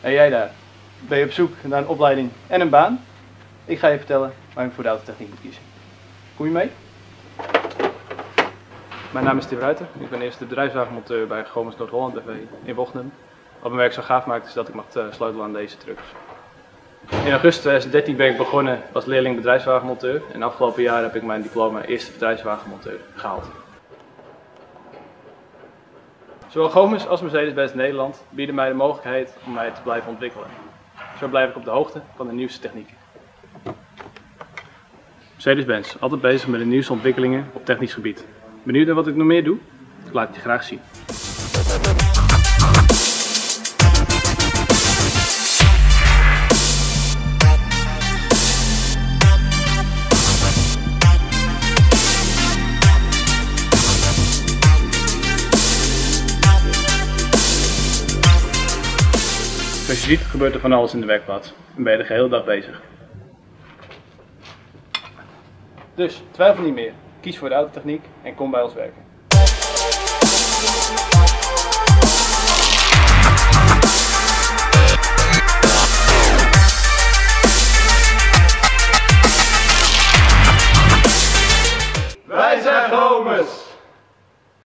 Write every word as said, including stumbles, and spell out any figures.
En jij daar, ben je op zoek naar een opleiding en een baan? Ik ga je vertellen waar je voor de autotechniek moet kiezen. Kom je mee? Mijn naam is Tim Ruiter. Ik ben eerste bedrijfswagenmonteur bij Gomes Noord-Holland B V in Wognum. Wat mijn werk zo gaaf maakt is dat ik mag sleutelen aan deze trucks. In augustus tweeduizend dertien ben ik begonnen als leerling bedrijfswagenmonteur en afgelopen jaar heb ik mijn diploma eerste bedrijfswagenmonteur gehaald. Zowel Gomes als Mercedes-Benz Nederland bieden mij de mogelijkheid om mij te blijven ontwikkelen. Zo blijf ik op de hoogte van de nieuwste technieken. Mercedes-Benz, altijd bezig met de nieuwste ontwikkelingen op technisch gebied. Benieuwd naar wat ik nog meer doe? Ik laat het je graag zien. Zoals je ziet gebeurt er van alles in de werkplaats en ben je de hele dag bezig. Dus twijfel niet meer, kies voor de autotechniek en kom bij ons werken.